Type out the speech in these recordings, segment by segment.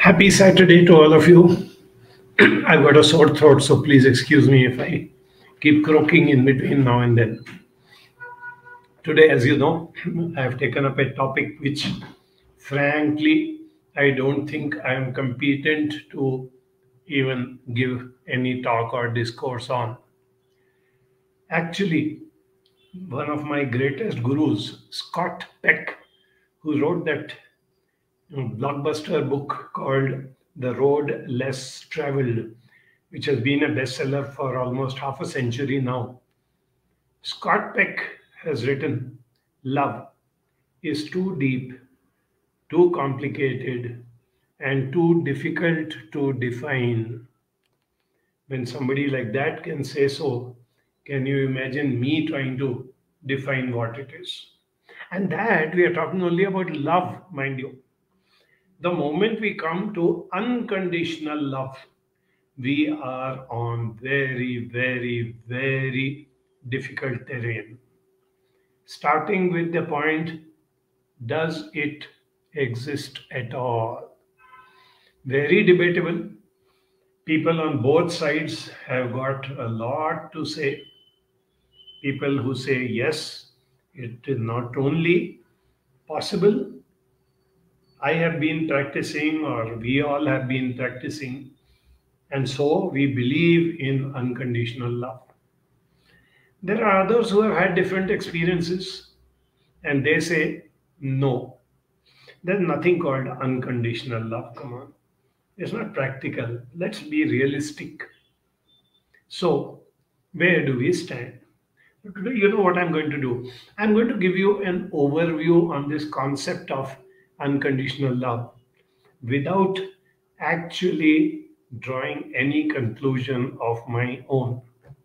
Happy Saturday to all of you. I've got a sore throat, so please excuse me if I keep croaking in between now and then. Today, as you know, I have taken up a topic which, frankly, I don't think I am competent to even give any talk or discourse on. Actually, one of my greatest gurus, Scott Peck, who wrote that blockbuster book called The Road Less Traveled, which has been a bestseller for almost half a century now. Scott Peck has written, "Love is too deep, too complicated, and too difficult to define." When somebody like that can say so, can you imagine me trying to define what it is? And that we are talking only about love, mind you. The moment we come to unconditional love, we are on very, very, very difficult terrain. Starting with the point, does it exist at all? Very debatable. People on both sides have got a lot to say. People who say yes, it is not only possible, I have been practicing, or we all have been practicing, and so we believe in unconditional love. There are others who have had different experiences and they say, no, there's nothing called unconditional love. Come on. It's not practical. Let's be realistic. So, where do we stand? Today, you know what I'm going to do? I'm going to give you an overview on this concept of unconditional love without actually drawing any conclusion of my own.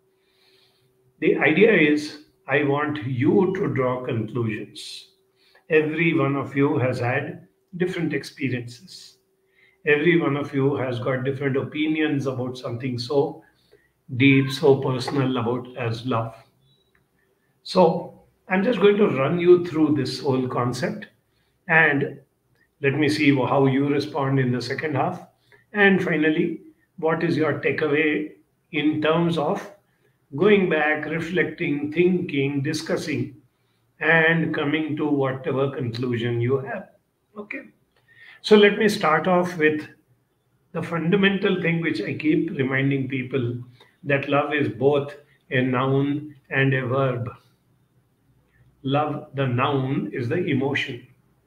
The idea is I want you to draw conclusions. Every one of you has had different experiences. Every one of you has got different opinions about something so deep, so personal about as love. So I'm just going to run you through this whole concept and let me see how you respond in the second half. And finally, what is your takeaway in terms of going back, reflecting, thinking, discussing, and coming to whatever conclusion you have. Okay. So let me start off with the fundamental thing which I keep reminding people, that love is both a noun and a verb. Love, the noun, is the emotion.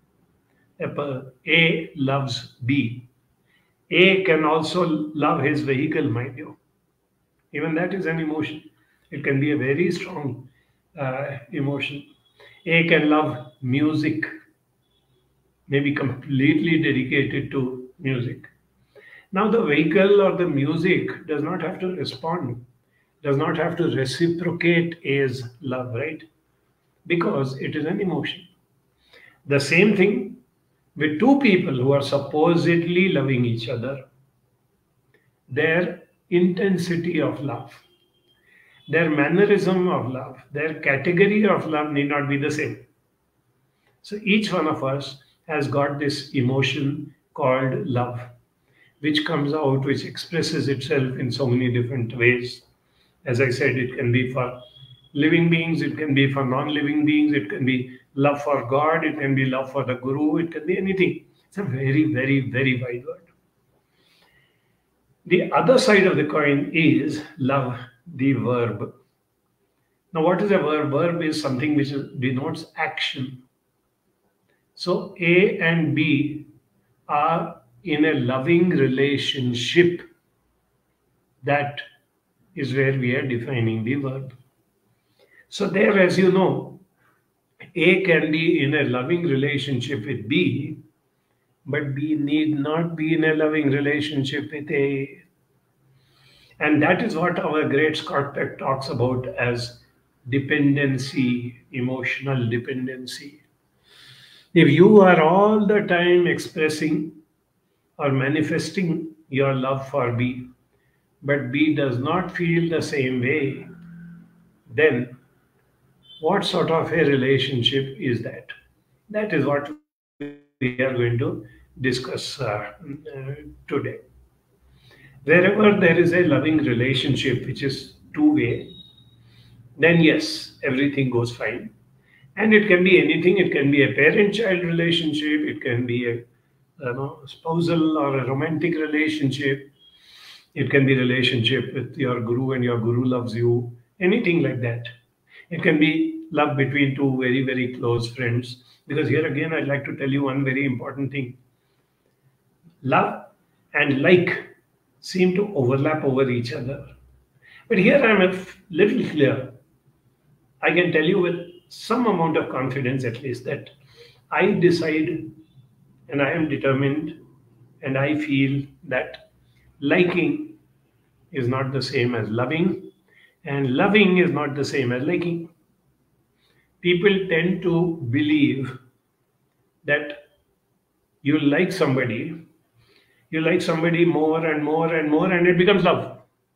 A loves B. A can also love his vehicle, mind you. Even that is an emotion. It can be a very strong emotion. A can love music, maybe completely dedicated to music. Now, the vehicle or the music does not have to respond, does not have to reciprocate A's love, right? Because it is an emotion. The same thing with two people who are supposedly loving each other. Their intensity of love, their mannerism of love, their category of love need not be the same. So each one of us has got this emotion called love, which comes out, which expresses itself in so many different ways. As I said, it can be for living beings, it can be for non living beings, it can be love for God, it can be love for the Guru, it can be anything. It's a very, very, very wide word. The other side of the coin is love, the verb. Now, what is a verb? Verb is something which denotes action. So, A and B are in a loving relationship. That is where we are defining the verb. So, there, as you know, A can be in a loving relationship with B, but B need not be in a loving relationship with A. And that is what our great Scott Peck talks about as dependency, emotional dependency. If you are all the time expressing or manifesting your love for B, but B does not feel the same way, then what sort of a relationship is that? That is what we are going to discuss discuss today. Wherever there is a loving relationship which is two-way, then yes, everything goes fine. And it can be anything. It can be a parent-child relationship. It can be a spousal or a romantic relationship. It can be relationship with your guru and your guru loves you. Anything like that. It can be love between two very, very close friends. Because here again, I'd like to tell you one very important thing. Love and like seem to overlap over each other. But here I'm a little clear. I can tell you with some amount of confidence at least that I decide and I am determined and I feel that liking is not the same as loving and loving is not the same as liking. People tend to believe that you you like somebody more and more and more, and it becomes love.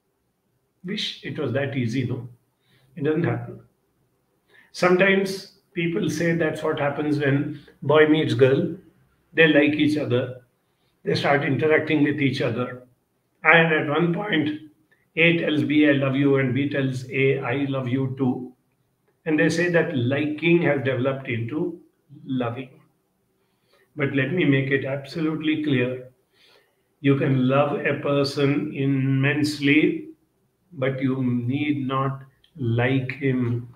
Wish it was that easy, no? It doesn't happen. Sometimes people say that's what happens when boy meets girl. They like each other. They start interacting with each other. And at one point, A tells B, I love you, and B tells A, I love you too. And they say that liking has developed into loving. But let me make it absolutely clear. You can love a person immensely, but you need not like him.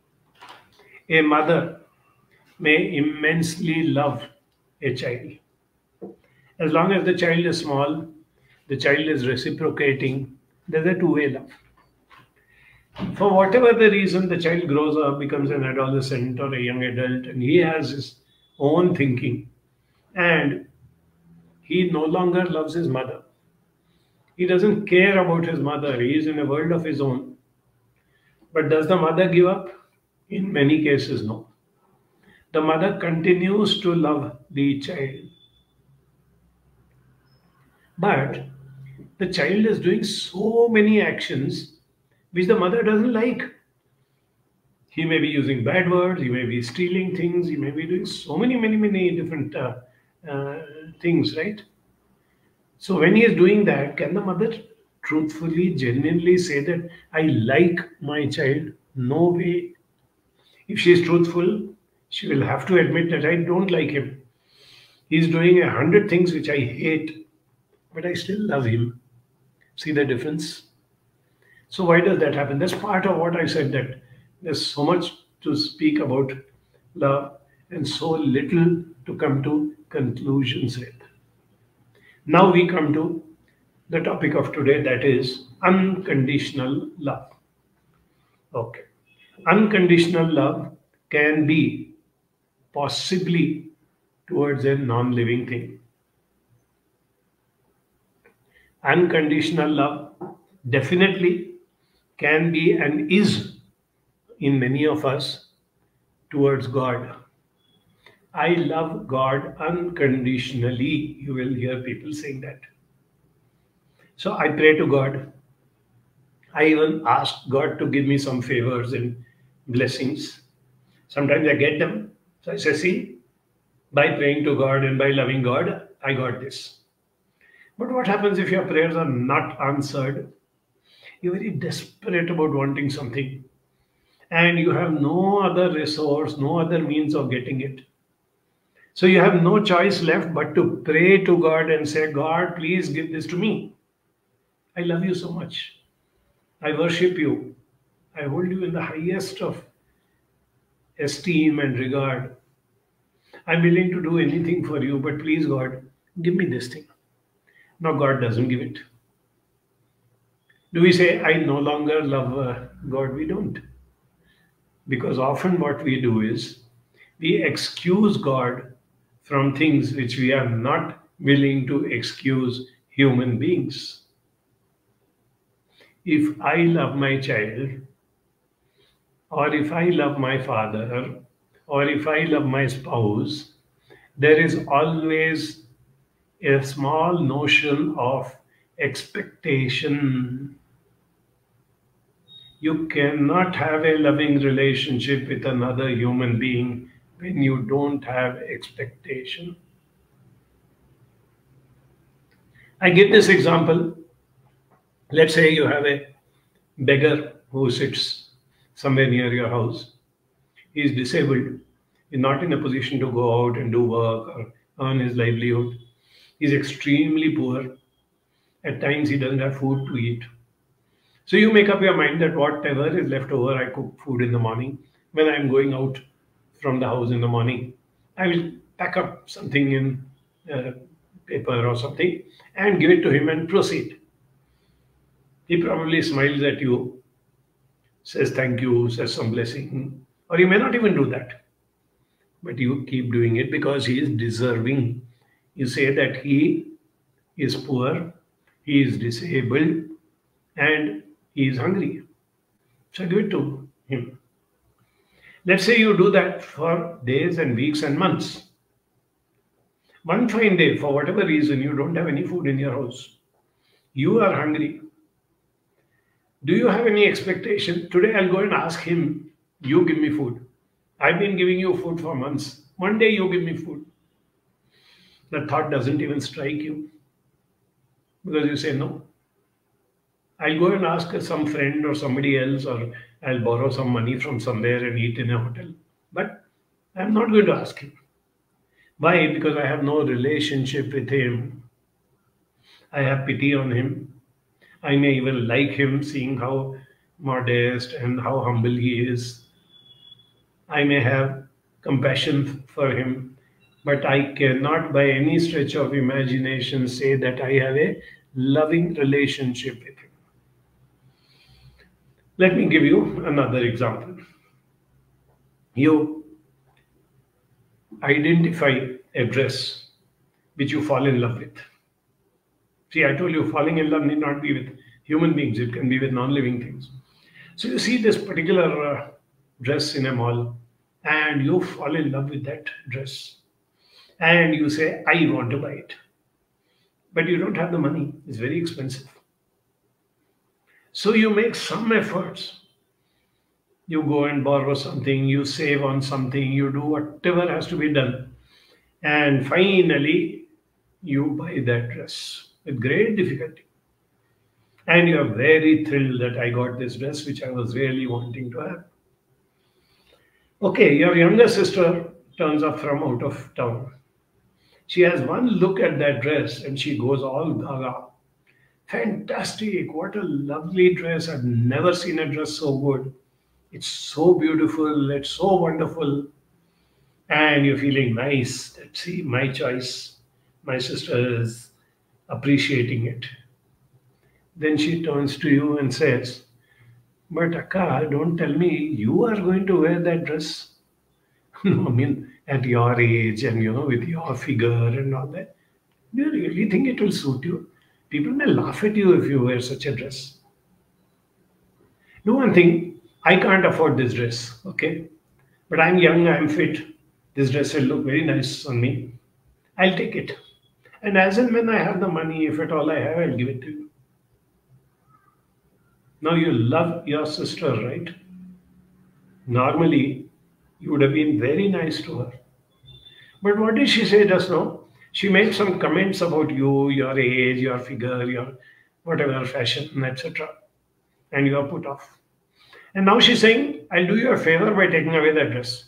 A mother may immensely love a child. As long as the child is small, the child is reciprocating, there's a two-way love. For whatever the reason, the child grows up, becomes an adolescent or a young adult, and he has his own thinking, and he no longer loves his mother. He doesn't care about his mother. He is in a world of his own. But does the mother give up? In many cases, no. The mother continues to love the child. But the child is doing so many actions which the mother doesn't like. He may be using bad words, he may be stealing things, he may be doing so many different things, right? So when he is doing that, can the mother truthfully, genuinely say that I like my child? No way. If she is truthful, she will have to admit that I don't like him. He is doing 100 things which I hate, but I still love him. See the difference? So why does that happen? That's part of what I said, that there's so much to speak about love and so little to come to conclusions with. Now we come to the topic of today, that is unconditional love. Okay. Unconditional love can be possibly towards a non-living thing. Unconditional love definitely can be and is in many of us towards God. I love God unconditionally. You will hear people saying that. So I pray to God. I even ask God to give me some favors and blessings. Sometimes I get them. So I say, see, by praying to God and by loving God, I got this. But what happens if your prayers are not answered? You're very desperate about wanting something, and you have no other resource, no other means of getting it. So you have no choice left but to pray to God and say, God, please give this to me. I love you so much. I worship you. I hold you in the highest of esteem and regard. I'm willing to do anything for you, but please, God, give me this thing. No, God doesn't give it. Do we say, I no longer love God? We don't. Because often what we do is we excuse God from things which we are not willing to excuse human beings. If I love my child, or if I love my father, or if I love my spouse, there is always a small notion of expectation. You cannot have a loving relationship with another human being when you don't have expectation. I give this example. Let's say you have a beggar who sits somewhere near your house. He is disabled. He's not in a position to go out and do work or earn his livelihood. He's extremely poor. At times, he doesn't have food to eat. So you make up your mind that whatever is left over, I cook food in the morning. When I'm going out from the house in the morning, I will pack up something in uh, paper or something and give it to him and proceed. He probably smiles at you, says thank you, says some blessing, or he may not even do that. But you keep doing it because he is deserving. You say that he is poor, he is disabled, and he is hungry. So give it to him. Let's say you do that for days and weeks and months. One fine day, for whatever reason, you don't have any food in your house. You are hungry. Do you have any expectation? Today I'll go and ask him, you give me food. I've been giving you food for months. One day you give me food. The thought doesn't even strike you because you say no. I'll go and ask some friend or somebody else, or I'll borrow some money from somewhere and eat in a hotel. But I'm not going to ask him. Why? Because I have no relationship with him. I have pity on him. I may even like him, seeing how modest and how humble he is. I may have compassion for him, but I cannot by any stretch of imagination say that I have a loving relationship with him. Let me give you another example. You identify a dress which you fall in love with. See, I told you falling in love need not be with human beings, it can be with non living things. So you see this particular dress in a mall and you fall in love with that dress and you say, I want to buy it. But you don't have the money, it's very expensive. So you make some efforts. You go and borrow something, you save on something, you do whatever has to be done. And finally, you buy that dress with great difficulty. And you're very thrilled that I got this dress which I was really wanting to have. Okay, your younger sister turns up from out of town. She has one look at that dress and she goes all gaga. Fantastic, what a lovely dress. I've never seen a dress so good. It's so beautiful, it's so wonderful. And you're feeling nice that, see, my choice, my sister is appreciating it. Then she turns to you and says, but Akka, don't tell me you are going to wear that dress. No, I mean, at your age and with your figure and all that, do you really think it will suit you? People may laugh at you if you wear such a dress. Do one thing, I can't afford this dress, okay? But I'm young, I'm fit. This dress will look very nice on me. I'll take it. And as and when I have the money, if at all I have, I'll give it to you. Now you love your sister, right? Normally, you would have been very nice to her. But what did she say just now? She made some comments about you, your age, your figure, your whatever fashion, etc. And you are put off. And now she's saying, I'll do you a favor by taking away that dress.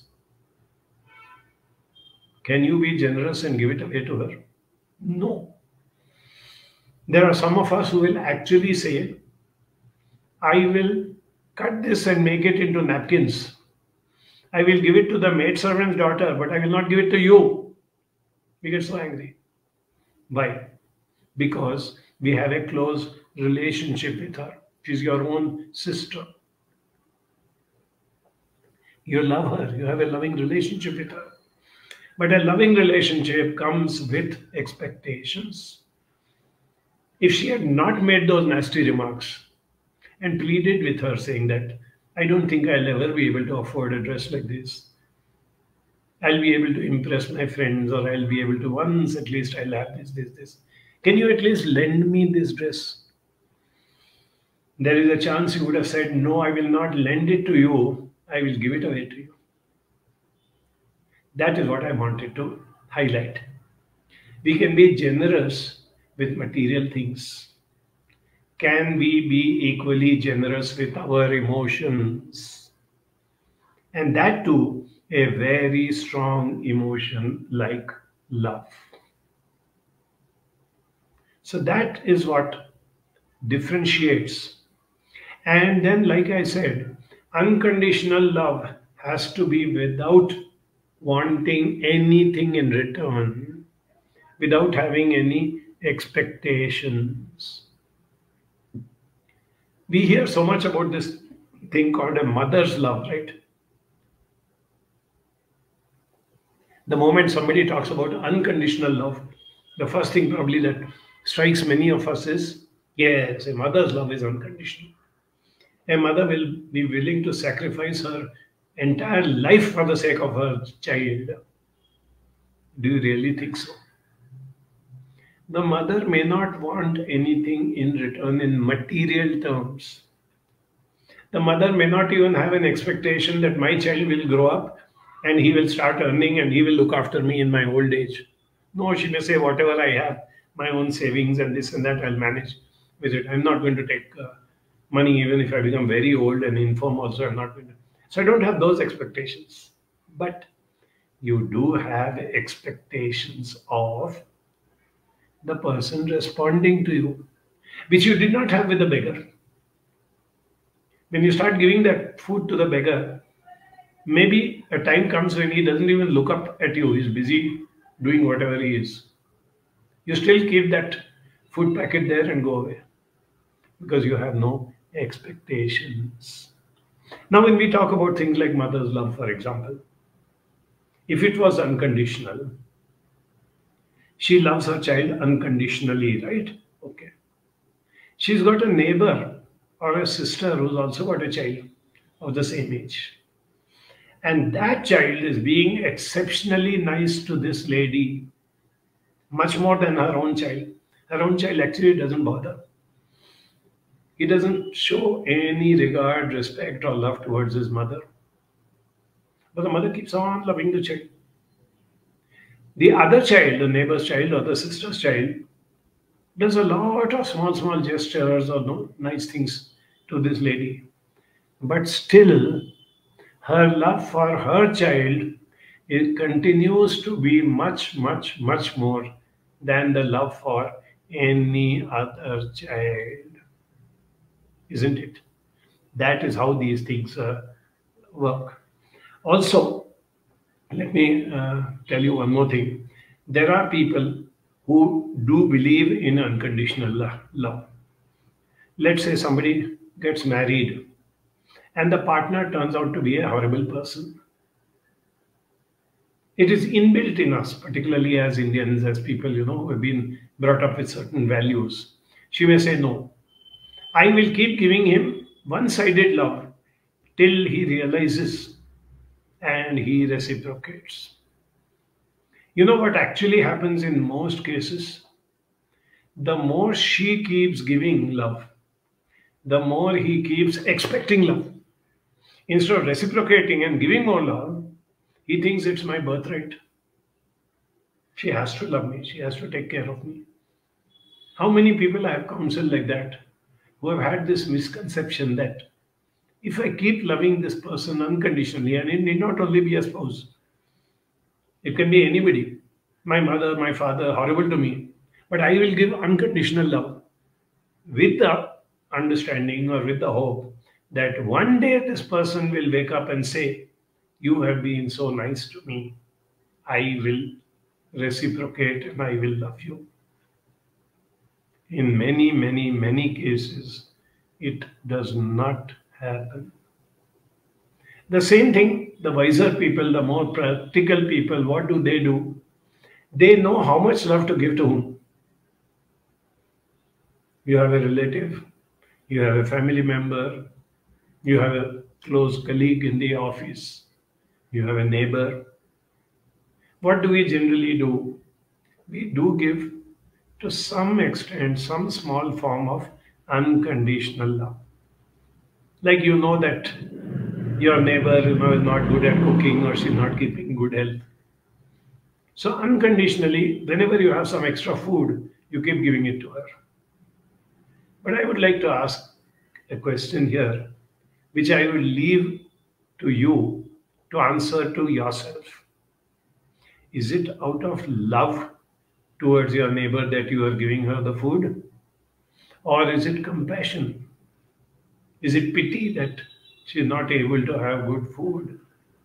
Can you be generous and give it away to her? No. There are some of us who will actually say, I will cut this and make it into napkins. I will give it to the maidservant's daughter, but I will not give it to you. We get so angry. Why? Because we have a close relationship with her. She's your own sister. You love her. You have a loving relationship with her. But a loving relationship comes with expectations. If she had not made those nasty remarks and pleaded with her, saying that, I don't think I'll ever be able to afford a dress like this. I'll be able to impress my friends, or I'll be able to once at least I'll have this. Can you at least lend me this dress? There is a chance you would have said, no, I will not lend it to you. I will give it away to you. That is what I wanted to highlight. We can be generous with material things? Can we be equally generous with our emotions? And that too, a very strong emotion like love. So that is what differentiates. And then, like I said, unconditional love has to be without wanting anything in return, without having any expectations. We hear so much about this thing called a mother's love, right? The moment somebody talks about unconditional love, the first thing probably that strikes many of us is yes, a mother's love is unconditional. A mother will be willing to sacrifice her entire life for the sake of her child. Do you really think so? The mother may not want anything in return in material terms. The mother may not even have an expectation that my child will grow up and he will start earning and he will look after me in my old age. No, she may say, whatever I have, my own savings and this and that, I'll manage with it. I'm not going to take money even if I become very old and infirm, also, I'm not going to. So I don't have those expectations. But you do have expectations of the person responding to you, which you did not have with the beggar. When you start giving that food to the beggar, maybe a time comes when he doesn't even look up at you. He's busy doing whatever he is. You still keep that food packet there and go away because you have no expectations. Now, when we talk about things like mother's love, for example, if it was unconditional, she loves her child unconditionally, right? Okay. She's got a neighbor or a sister who's also got a child of the same age. And that child is being exceptionally nice to this lady, much more than her own child. Her own child actually doesn't bother. He doesn't show any regard, respect, or love towards his mother. But the mother keeps on loving the child. The other child, the neighbor's child or the sister's child, does a lot of small, small gestures or nice things to this lady. But still, her love for her child it continues to be much, much, much more than the love for any other child. Isn't it? That is how these things work. Also, let me tell you one more thing. There are people who do believe in unconditional love. Let's say somebody gets married and the partner turns out to be a horrible person. It is inbuilt in us, particularly as Indians, as people, who have been brought up with certain values. She may say, no, I will keep giving him one-sided love till he realizes and he reciprocates. You know what actually happens in most cases? The more she keeps giving love, the more he keeps expecting love. Instead of reciprocating and giving more love, he thinks it's my birthright. She has to love me. She has to take care of me. How many people I have counseled like that who have had this misconception that if I keep loving this person unconditionally, and it need not only be a spouse, it can be anybody, my mother, my father, horrible to me, but I will give unconditional love with the understanding or with the hope that one day this person will wake up and say, you have been so nice to me. I will reciprocate and I will love you. In many, many, many cases, it does not happen. The same thing, the wiser people, the more practical people, what do? They know how much love to give to whom. You have a relative, you have a family member, you have a close colleague in the office, you have a neighbor. What do we generally do? We do give to some extent some small form of unconditional love. Like you know that your neighbor is not good at cooking or she's not keeping good health. So unconditionally, whenever you have some extra food, you keep giving it to her. But I would like to ask a question here, which I will leave to you to answer to yourself. Is it out of love towards your neighbor that you are giving her the food? Or is it compassion? Is it pity that she is not able to have good food?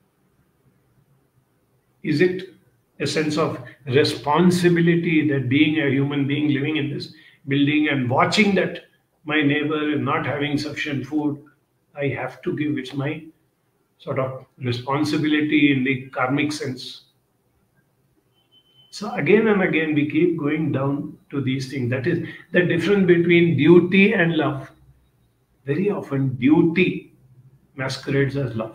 Is it a sense of responsibility that being a human being living in this building and watching that my neighbor is not having sufficient food, I have to give? It's my sort of responsibility in the karmic sense. So again and again, we keep going down to these things. That is the difference between duty and love. Very often, duty masquerades as love.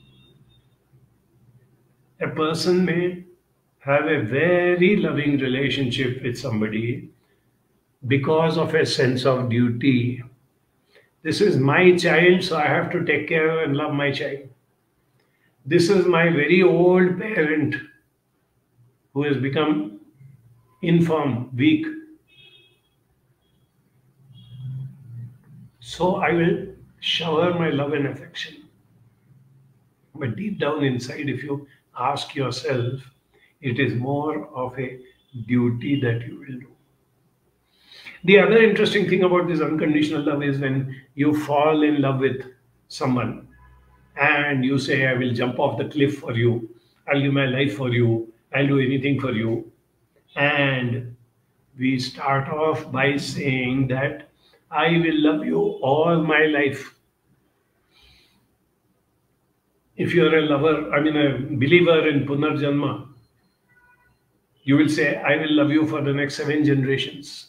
A person may have a very loving relationship with somebody because of a sense of duty. This is my child, so I have to take care and love my child. This is my very old parent who has become infirm, weak. So I will shower my love and affection. But deep down inside, if you ask yourself, it is more of a duty that you will do. The other interesting thing about this unconditional love is when you fall in love with someone and you say, I will jump off the cliff for you, I'll give my life for you, I'll do anything for you. And we start off by saying that I will love you all my life. If you're a lover, I mean a believer in Punarjanma, you will say, I will love you for the next 7 generations.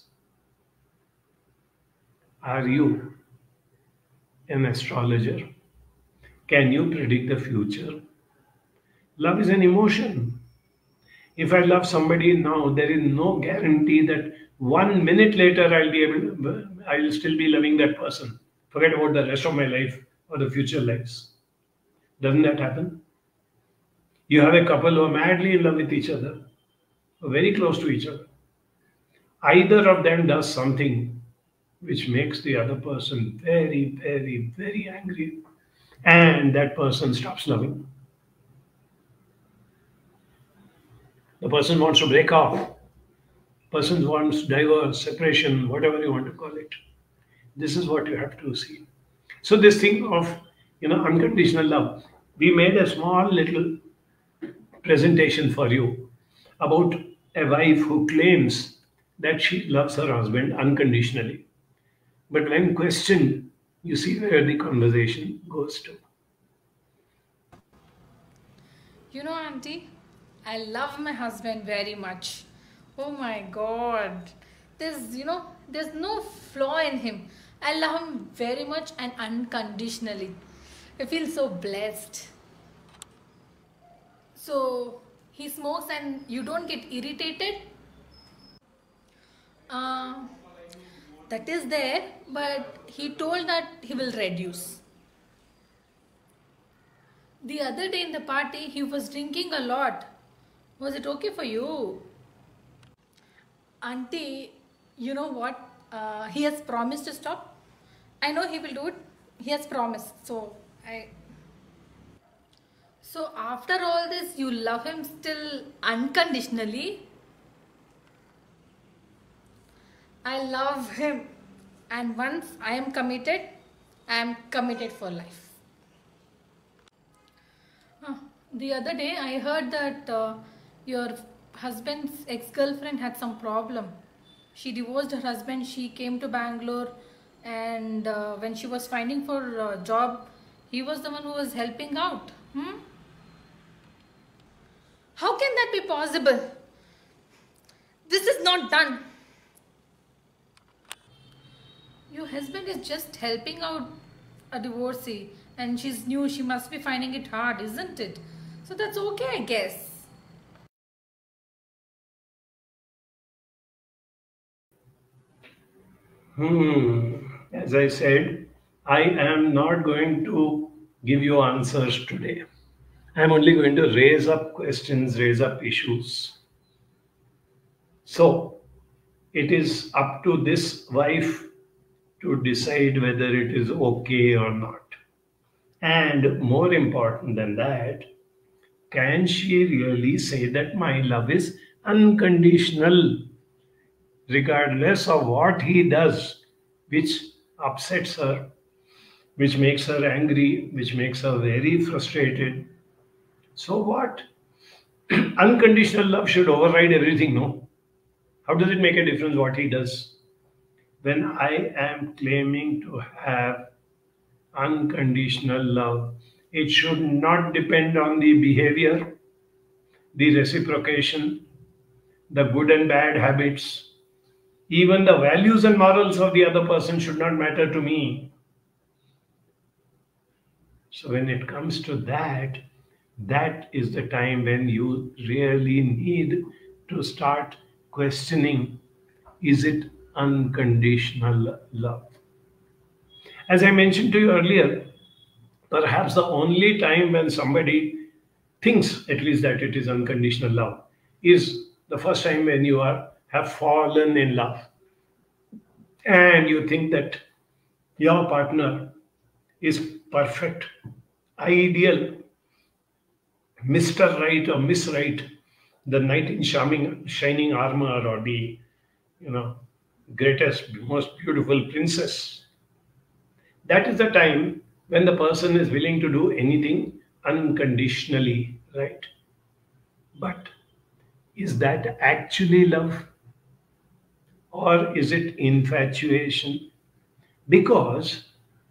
Are you an astrologer? Can you predict the future? Love is an emotion. If I love somebody now, there is no guarantee that 1 minute later I'll still be loving that person. Forget about the rest of my life or the future lives. Doesn't that happen? You have a couple who are madly in love with each other, very close to each other. Either of them does something which makes the other person very, very, very angry, and that person stops loving. The person wants to break off. Person wants divorce, separation, whatever you want to call it. This is what you have to see. So this thing of unconditional love, we made a small little presentation for you about a wife who claims that she loves her husband unconditionally. But when questioned, you see where the conversation goes to. Auntie, I love my husband very much. Oh my God. There's no flaw in him. I love him very much and unconditionally. I feel so blessed. So, he smokes and you don't get irritated? Uh, that is there, but he told that he will reduce. The other day in the party, he was drinking a lot. Was it okay for you? Auntie, you know what? He has promised to stop. I know he will do it. He has promised. So after all this, you love him still unconditionally? I love him. And once I am committed for life. The other day, I heard that your husband's ex-girlfriend had some problem. She divorced her husband. She came to Bangalore, and when she was finding for a job, he was the one who was helping out. How can that be possible? This is not done. Your husband is just helping out a divorcee, and she's new. She must be finding it hard, isn't it? So that's okay, I guess. As I said, I am not going to give you answers today. I'm only going to raise up questions, raise up issues. So, It is up to this wife to decide whether it is okay or not. And more important than that, can she really say that my love is unconditional, regardless of what he does, which upsets her, which makes her angry, which makes her very frustrated? So what? Unconditional love should override everything, no? How does it make a difference what he does? When I am claiming to have unconditional love, it should not depend on the behavior, the reciprocation, the good and bad habits. Even the values and morals of the other person should not matter to me. So, when it comes to that, that is the time when you really need to start questioning, is it unconditional love? As I mentioned to you earlier, perhaps the only time when somebody thinks at least that it is unconditional love is the first time when you have fallen in love and you think that your partner is perfect, ideal, Mr. Right or Miss Right, the knight in shining armor, or the you know greatest, most beautiful princess. That is the time when the person is willing to do anything unconditionally, right? But is that actually love, or is it infatuation? Because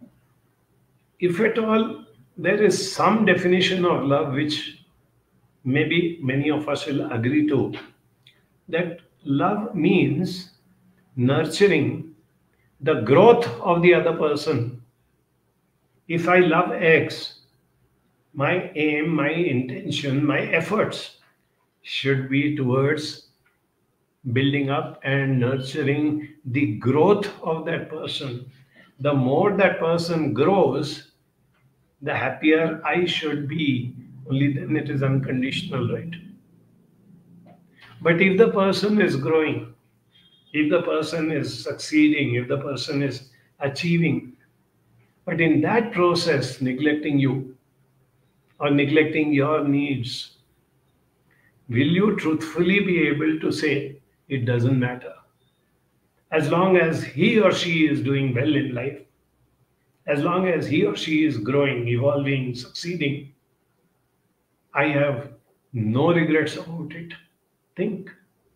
if at all there is some definition of love which maybe many of us will agree to, that love means nurturing the growth of the other person. If I love X, my aim, my intention, my efforts should be towards building up and nurturing the growth of that person. The more that person grows, the happier I should be. Only then it is unconditional, right? But if the person is growing, if the person is succeeding, if the person is achieving, but in that process neglecting you or neglecting your needs, will you truthfully be able to say it doesn't matter? As long as he or she is doing well in life, as long as he or she is growing, evolving, succeeding, I have no regrets about it. Think,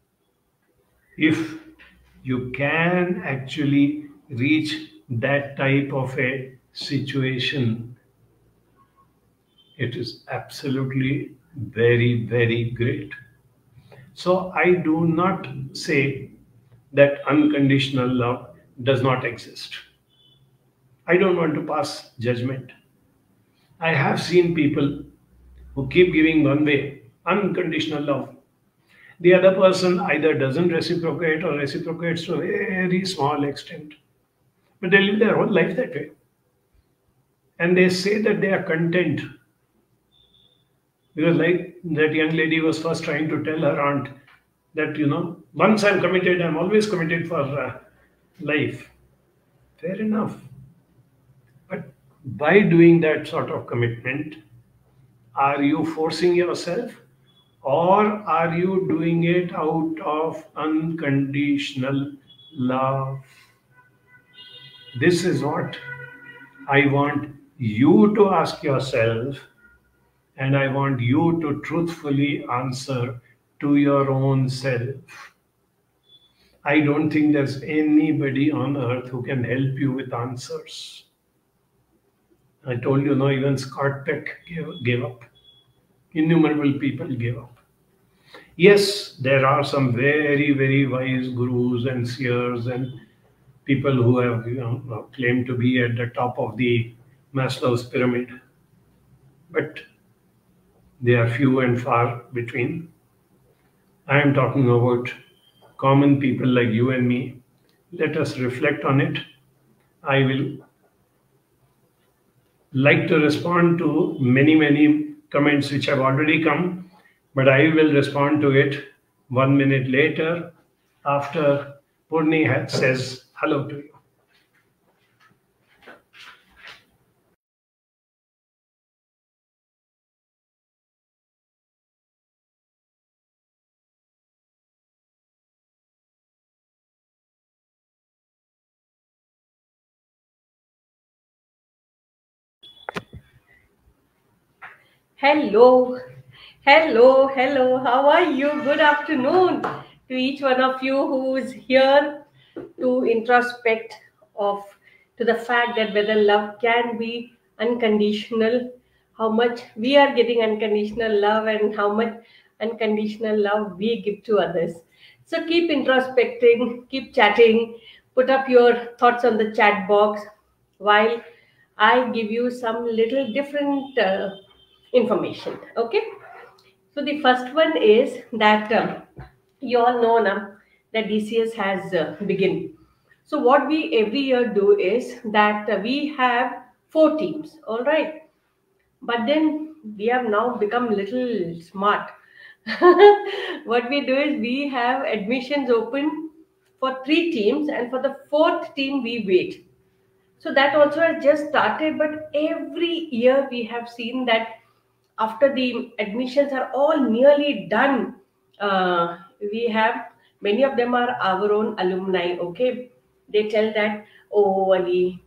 if you can actually reach that type of a situation, it is absolutely very, very great. So I do not say that unconditional love does not exist. I don't want to pass judgment. I have seen people who keep giving one way, unconditional love. The other person either doesn't reciprocate or reciprocates to a very small extent. But they live their whole life that way. And they say that they are content. Because, like that young lady was first trying to tell her aunt that, once I'm committed, I'm always committed for life. Fair enough. But by doing that sort of commitment, are you forcing yourself, or are you doing it out of unconditional love? This is what I want you to ask yourself, and I want you to truthfully answer to your own self. I don't think there's anybody on earth who can help you with answers. I told you, no, even Scott Peck gave up. Innumerable people gave up. Yes, there are some very, very wise gurus and seers and people who have claimed to be at the top of the Maslow's pyramid, but they are few and far between. I am talking about common people like you and me. Let us reflect on it. I will like to respond to many, many comments which have already come, but I will respond to it 1 minute later after Purni says hello to you. Hello, hello. How are you? Good afternoon to each one of you who is here to introspect of to the fact that whether love can be unconditional, how much we are getting unconditional love, and how much unconditional love we give to others. So keep introspecting, keep chatting, put up your thoughts on the chat box while I give you some little different information. Okay, so the first one is that you all know now that DCS has begun. So what we every year do is that we have four teams, all right. But then we have now become little smart. What we do is we have admissions open for three teams, and for the fourth team we wait. So that also has just started, but every year we have seen that after the admissions are all nearly done, we have many of them are our own alumni. Okay, they tell that, oh Ali,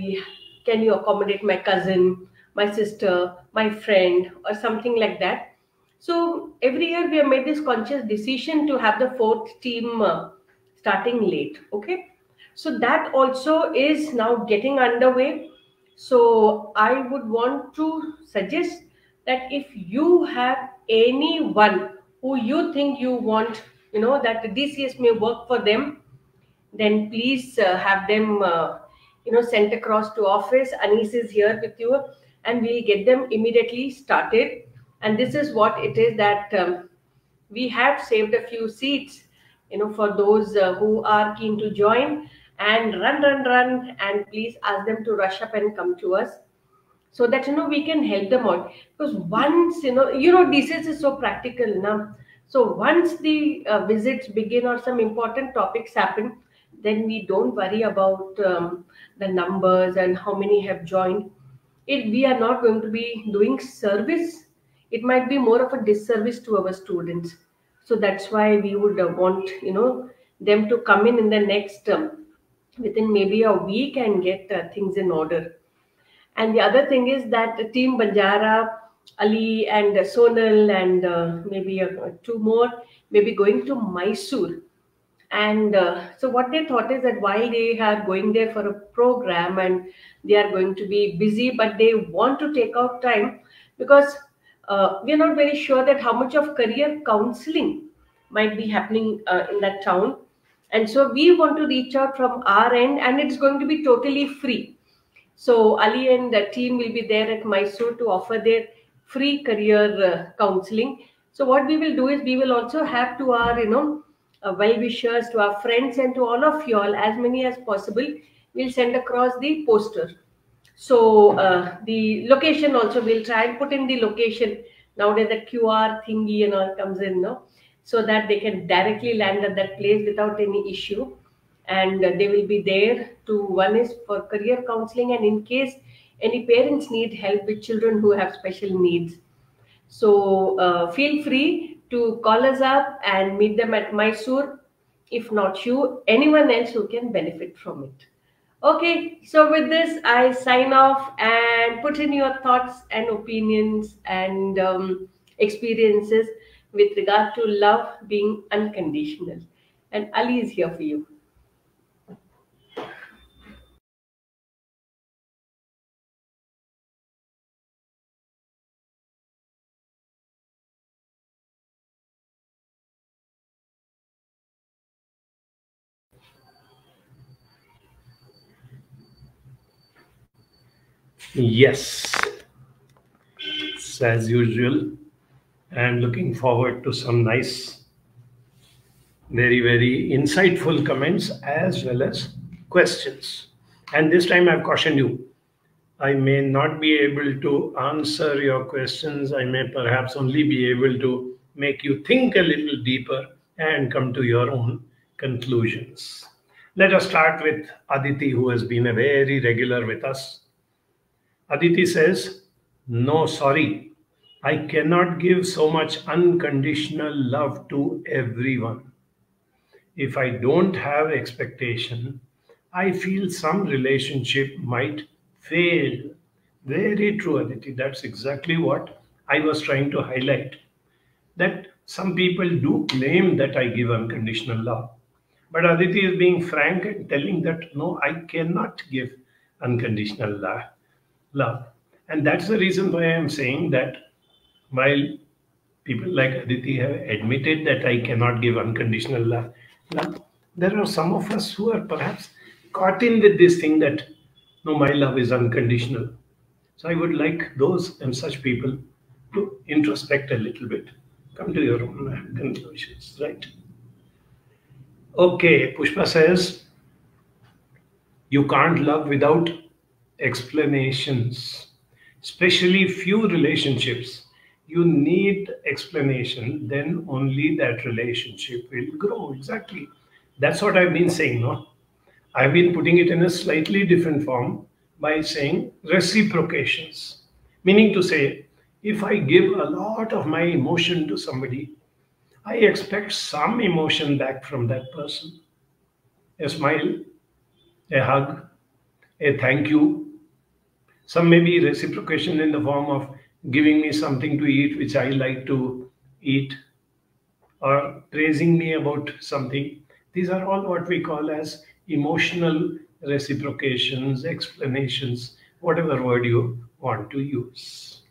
can you accommodate my cousin, my sister, my friend, or something like that. So every year we have made this conscious decision to have the fourth team starting late. Okay, so that also is now getting underway. So I would want to suggest that if you have anyone who you think you want, that the DCS may work for them, then please have them sent across to office. Anis is here with you, and we'll get them immediately started. And this is what it is that we have saved a few seats, for those who are keen to join, and run, and please ask them to rush up and come to us so that we can help them out. Because once DCS is so practical now. So once the visits begin or some important topics happen, then we don't worry about the numbers and how many have joined. It We are not going to be doing service. It might be more of a disservice to our students. So that's why we would want them to come in the next within maybe a week and get things in order. And the other thing is that the team Banjara, Ali and Sonal and maybe two more may be going to Mysore. And so what they thought is that while they are going there for a program and they are going to be busy, but they want to take out time because we are not very sure that how much of career counseling might be happening in that town. And so we want to reach out from our end, and it's going to be totally free. So Ali and the team will be there at Mysore to offer their free career counseling. So what we will do is we will also have to our well wishers, to our friends, and to all of you all, as many as possible. We'll send across the poster. So the location also, we'll try and put in the location. Nowadays the QR thingy and all comes in, no, so that they can directly land at that place without any issue. And they will be there to, one is for career counseling, and in case any parents need help with children who have special needs, so feel free to call us up and meet them at Mysore. If not you, anyone else who can benefit from it. Okay, so with this, I sign off and put in your thoughts and opinions and experiences with regard to love being unconditional. And Ali is here for you. Yes, it's as usual, and looking forward to some nice, very insightful comments as well as questions. And this time I've cautioned you. I may not be able to answer your questions. I may perhaps only be able to make you think a little deeper and come to your own conclusions. Let us start with Aditi, who has been a very regular with us. Aditi says, "No, sorry. I cannot give so much unconditional love to everyone. If I don't have expectation, I feel some relationship might fail." Very true, Aditi. That's exactly what I was trying to highlight. That some people do claim that I give unconditional love. But Aditi is being frank and telling that no, I cannot give unconditional love. And that's the reason why I'm saying that while people like Aditi have admitted that I cannot give unconditional love, there are some of us who are perhaps caught in with this thing that no, my love is unconditional. So I would like those and such people to introspect a little bit, come to your own conclusions, right? Okay, Pushpa says, you can't love without explanations, especially few relationships. You need explanation, then only that relationship will grow. Exactly. That's what I've been saying, no? I've been putting it in a slightly different form by saying reciprocations. Meaning to say, if I give a lot of my emotion to somebody, I expect some emotion back from that person. A smile, a hug, a thank you. Some may be reciprocation in the form of giving me something to eat which I like to eat, or praising me about something. These are all what we call as emotional reciprocations, explanations, whatever word you want to use.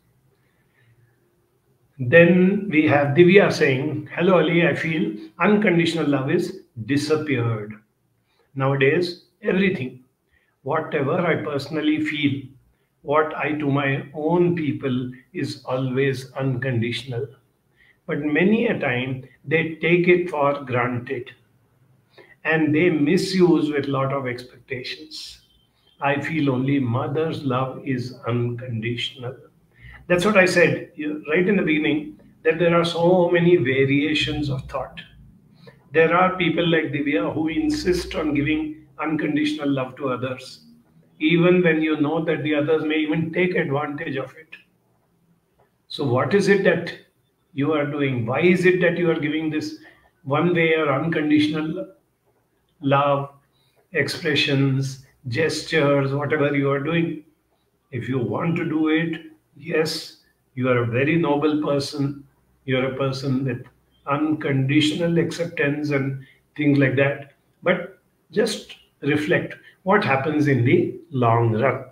Then we have Divya saying, "Hello Ali, I feel unconditional love is disappeared. Nowadays, everything, whatever I personally feel, what I to my own people is always unconditional. But many a time they take it for granted and they misuse with lot of expectations. I feel only mother's love is unconditional." That's what I said right in the beginning, that there are so many variations of thought. There are people like Divya who insist on giving unconditional love to others, even when you know that the others may even take advantage of it. So, what is it that you are doing? Why is it that you are giving this one way or unconditional love, expressions, gestures, whatever you are doing? If you want to do it, yes, you are a very noble person. You're a person with unconditional acceptance and things like that. But just reflect what happens in the long run.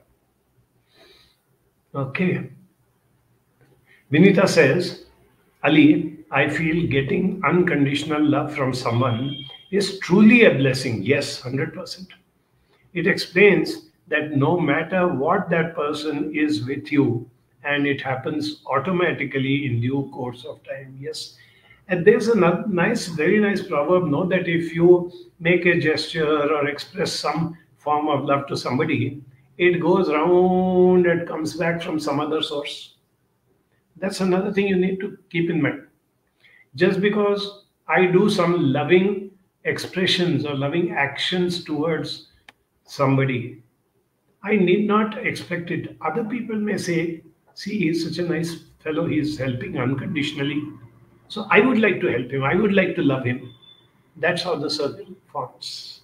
Okay. Vinita says, Ali, I feel getting unconditional love from someone is truly a blessing. Yes, 100%. It explains that no matter what that person is with you, and it happens automatically in due course of time. Yes. And there's a nice, very nice proverb, no, that if you make a gesture or express some form of love to somebody, it goes round and comes back from some other source. That's another thing you need to keep in mind. Just because I do some loving expressions or loving actions towards somebody, I need not expect it. Other people may say, see, he's such a nice fellow, he's helping unconditionally. So I would like to help him, I would like to love him. That's how the circle forms.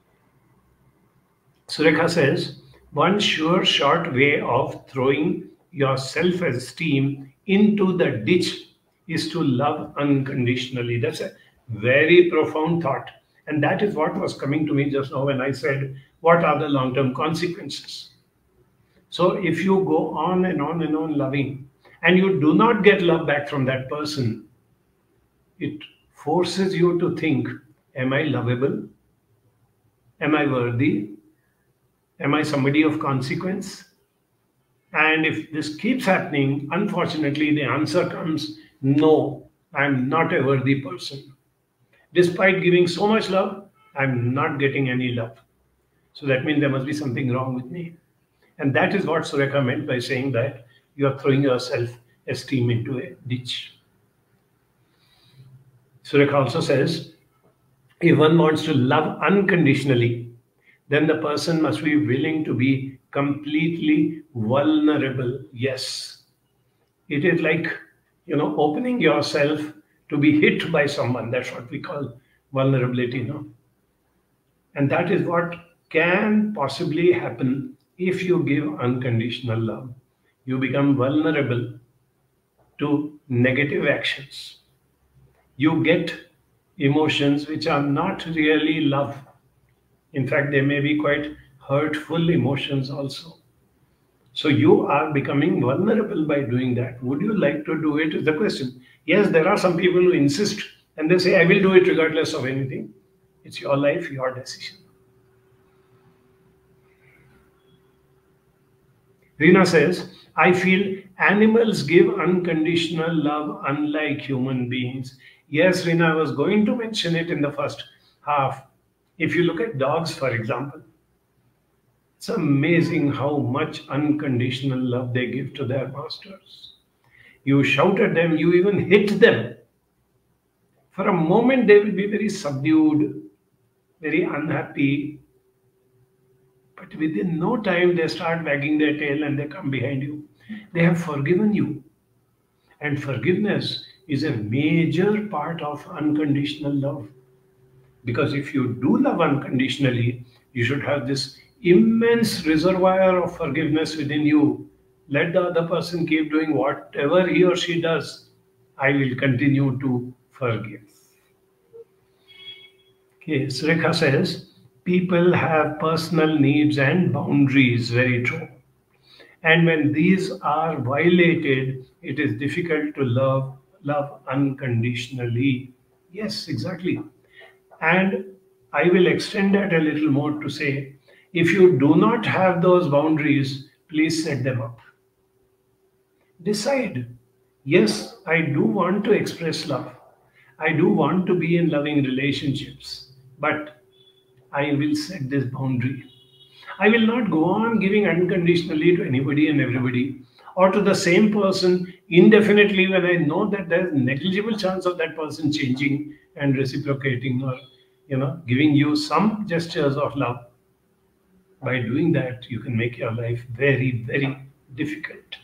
Surekha says, one sure short way of throwing your self esteem into the ditch is to love unconditionally. That's a very profound thought. And that is what was coming to me just now when I said, what are the long term consequences? So if you go on and on and on loving, and you do not get love back from that person, it forces you to think, am I lovable? Am I worthy? Am I somebody of consequence? And if this keeps happening, unfortunately, the answer comes no, I'm not a worthy person. Despite giving so much love, I'm not getting any love. So that means there must be something wrong with me. And that is what Surekha meant by saying that you are throwing your self esteem into a ditch. Surekha also says, If one wants to love unconditionally, then the person must be willing to be completely vulnerable. Yes, it is like, opening yourself to be hit by someone. That's what we call vulnerability, no? And that is what can possibly happen if you give unconditional love. You become vulnerable to negative actions. You get emotions which are not really love. In fact, they may be quite hurtful emotions also. So you are becoming vulnerable by doing that. Would you like to do it? Is the question. Yes, there are some people who insist and they say, I will do it regardless of anything. It's your life, your decision. Rina says, I feel animals give unconditional love unlike human beings. Yes, Rina, I was going to mention it in the first half. If you look at dogs, for example, it's amazing how much unconditional love they give to their masters. You shout at them, you even hit them. For a moment, they will be very subdued, very unhappy. But within no time, they start wagging their tail and they come behind you. They have forgiven you. And forgiveness is a major part of unconditional love. Because if you do love unconditionally, you should have this immense reservoir of forgiveness within you. Let the other person keep doing whatever he or she does. I will continue to forgive. Okay, Surekha says, people have personal needs and boundaries. Very true. And when these are violated, it is difficult to love unconditionally. Yes, exactly. And I will extend that a little more to say, if you do not have those boundaries, please set them up. Decide, yes, I do want to express love. I do want to be in loving relationships, but I will set this boundary. I will not go on giving unconditionally to anybody and everybody or to the same person indefinitely when I know that there is negligible chance of that person changing and reciprocating or giving you some gestures of love. By doing that, you can make your life very, very difficult.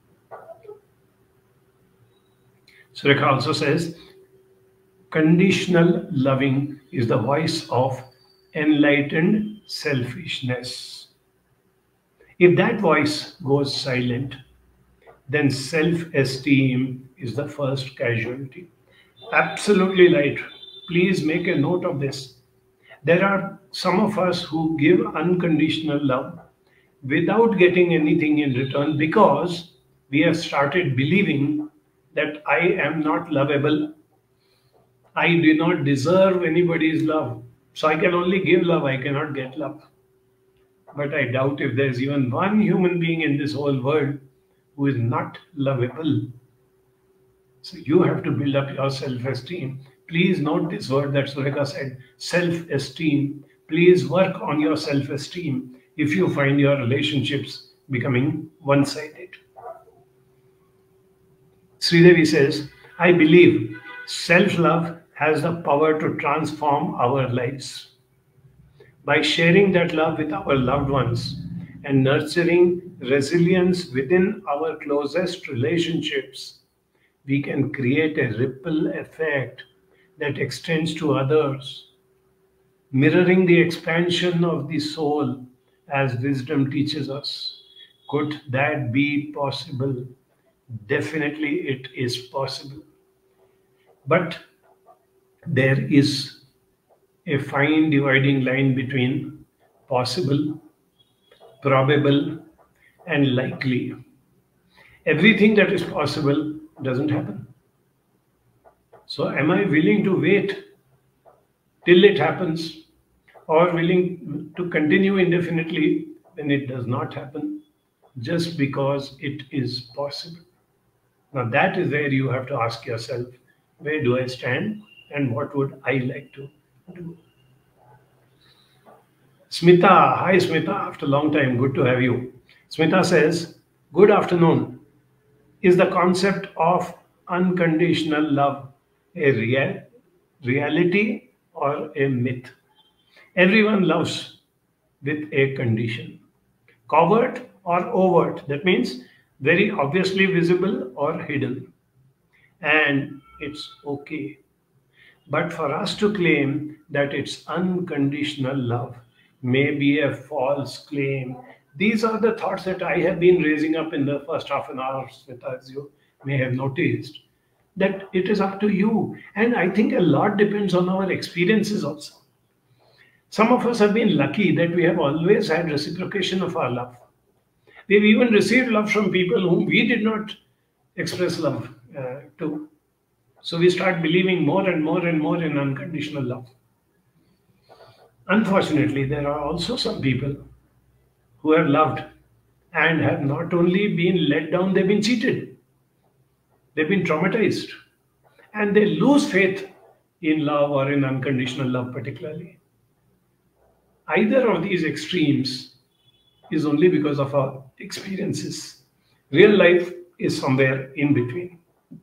Surekha also says, conditional loving is the voice of enlightened selfishness. If that voice goes silent, then self esteem is the first casualty. Absolutely right. Please make a note of this. There are some of us who give unconditional love without getting anything in return because we have started believing that I am not lovable. I do not deserve anybody's love. So I can only give love, I cannot get love. But I doubt if there's even one human being in this whole world who is not lovable. So you have to build up your self-esteem. Please note this word that Surekha said, self-esteem. Please work on your self-esteem if you find your relationships becoming one-sided. Sridevi says, I believe self-love has the power to transform our lives. By sharing that love with our loved ones and nurturing resilience within our closest relationships, we can create a ripple effect that extends to others, mirroring the expansion of the soul as wisdom teaches us. Could that be possible? Definitely it is possible. But there is a fine dividing line between possible, probable, and likely. Everything that is possible doesn't happen. So, am I willing to wait till it happens or willing to continue indefinitely when it does not happen just because it is possible? Now, that is where you have to ask yourself, where do I stand and what would I like to do? Smita, hi Smita, after a long time, good to have you. Smita says, good afternoon. Is the concept of unconditional love a reality or a myth. Everyone loves with a condition. Covert or overt, that means very obviously visible or hidden. And it's okay. But for us to claim that it's unconditional love may be a false claim. These are the thoughts that I have been raising up in the first half an hour, as you may have noticed, that it is up to you. And I think a lot depends on our experiences also. Some of us have been lucky that we have always had reciprocation of our love. We've even received love from people whom we did not express love to. So we start believing more and more and more in unconditional love. Unfortunately, there are also some people who have loved and have not only been let down, they've been cheated, they've been traumatized, and they lose faith in love or in unconditional love, particularly. Either of these extremes is only because of our experiences. Real life is somewhere in between.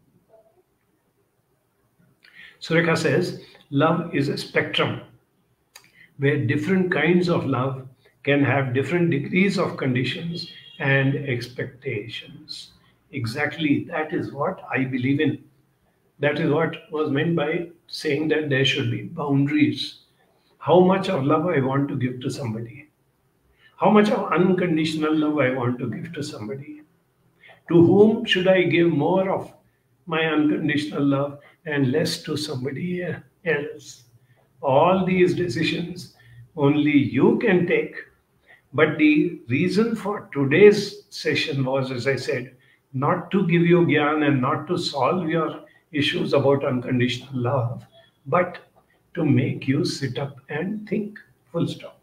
Surekha says, love is a spectrum where different kinds of love can have different degrees of conditions and expectations. Exactly, that is what I believe in. That is what was meant by saying that there should be boundaries. How much of love I want to give to somebody. How much of unconditional love I want to give to somebody. To whom should I give more of my unconditional love and less to somebody else? All these decisions only you can take. But the reason for today's session was, as I said, not to give you gyan and not to solve your issues about unconditional love, but to make you sit up and think. Full stop.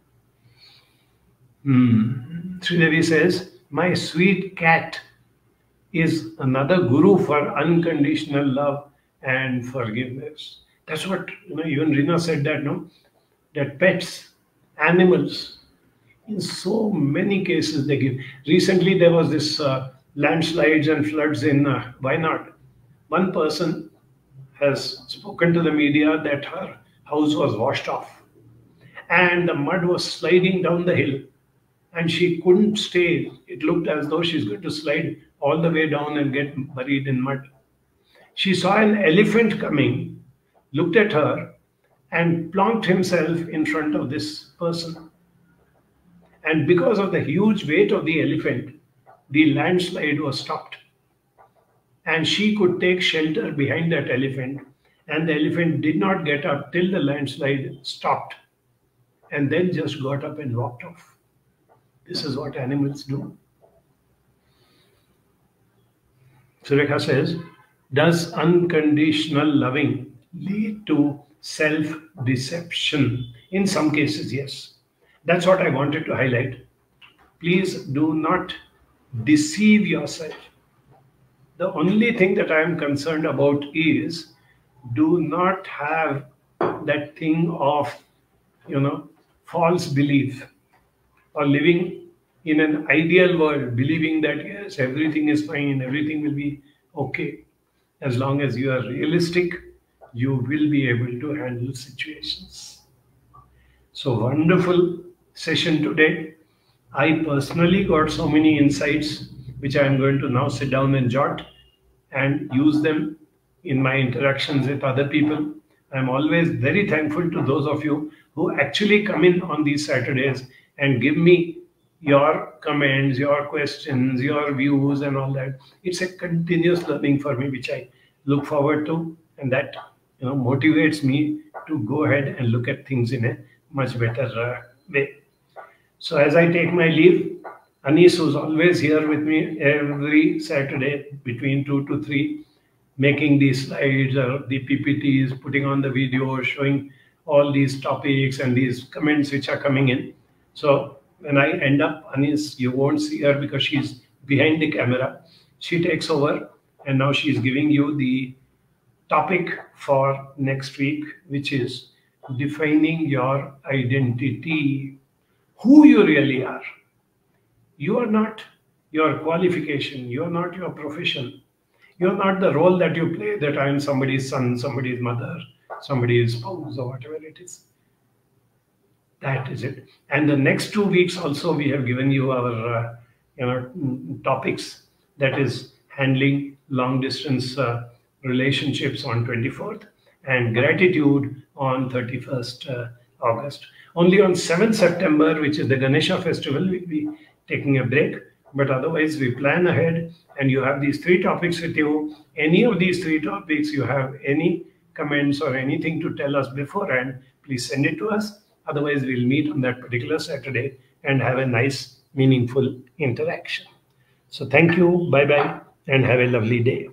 Sridevi says, my sweet cat is another guru for unconditional love and forgiveness. That's what, even Rina said that, no? That pets, animals, in so many cases they give. Recently there was this landslides and floods in Wayanad. One person has spoken to the media that her house was washed off and the mud was sliding down the hill and she couldn't stay. It looked as though she's going to slide all the way down and get buried in mud. She saw an elephant coming, looked at her, and plonked himself in front of this person. And because of the huge weight of the elephant, the landslide was stopped. And she could take shelter behind that elephant, and the elephant did not get up till the landslide stopped, and then just got up and walked off. This is what animals do. Surekha says, does unconditional loving lead to self-deception? In some cases, yes. That's what I wanted to highlight. Please do not deceive yourself. The only thing that I am concerned about is do not have that thing of, false belief or living in an ideal world, believing that yes, everything is fine, everything will be okay. As long as you are realistic, you will be able to handle situations. So wonderful session today. I personally got so many insights, which I am going to now sit down and jot and use them in my interactions with other people. I'm always very thankful to those of you who actually come in on these Saturdays and give me your comments, your questions, your views and all that. It's a continuous learning for me, which I look forward to, and that motivates me to go ahead and look at things in a much better way. So as I take my leave, Anis, who's always here with me every Saturday between 2 to 3, making these slides or the PPTs, putting on the video, showing all these topics and these comments which are coming in. So when I end up, Anis, you won't see her because she's behind the camera. She takes over and now she's giving you the topic for next week, which is defining your identity, who you really are. You are not your qualification, you are not your profession, you are not the role that you play, that I am somebody's son, somebody's mother, somebody's spouse or whatever it is. That is it. And the next 2 weeks also we have given you our topics. That is handling long distance relationships on 24th and gratitude on 31st August. Only on 7th September, which is the Ganesha festival, we'll be taking a break. But otherwise, we plan ahead, and you have these three topics with you. Any of these three topics, you have any comments or anything to tell us beforehand, please send it to us. Otherwise, we'll meet on that particular Saturday and have a nice, meaningful interaction. So, thank you, bye bye, and have a lovely day.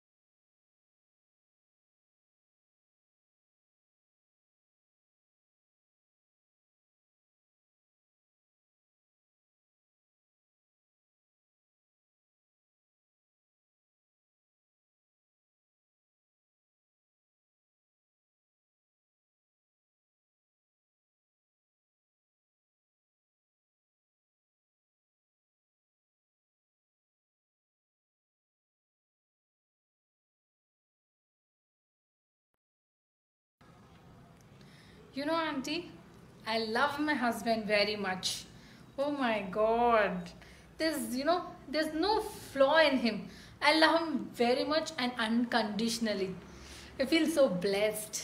You know, Auntie, I love my husband very much. Oh my God. There's no flaw in him. I love him very much and unconditionally. I feel so blessed.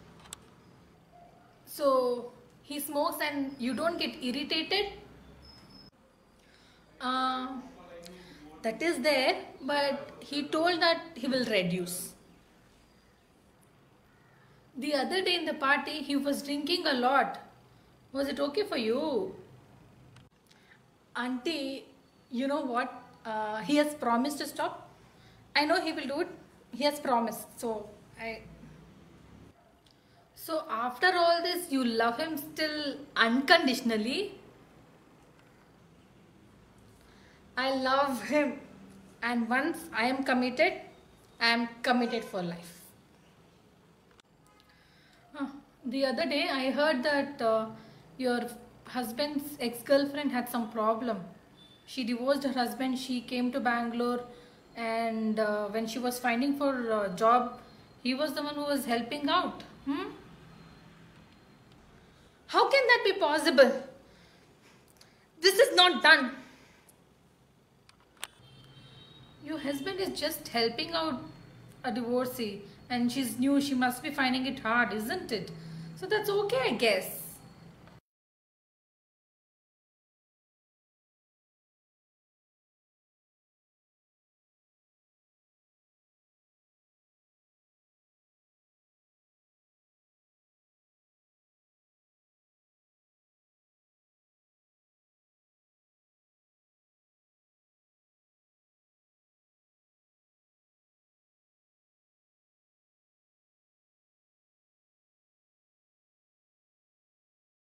So, he smokes and you don't get irritated? Uh, that is there, but he told that he will reduce. The other day in the party, he was drinking a lot. Was it okay for you? Auntie, you know what? He has promised to stop. I know he will do it. He has promised. So after all this, you love him still unconditionally? I love him. And once I am committed for life. The other day, I heard that your husband's ex-girlfriend had some problem. She divorced her husband. She came to Bangalore, and when she was finding for a job, he was the one who was helping out. How can that be possible? This is not done. Your husband is just helping out a divorcee, and she's new. She must be finding it hard, isn't it? So that's okay, I guess.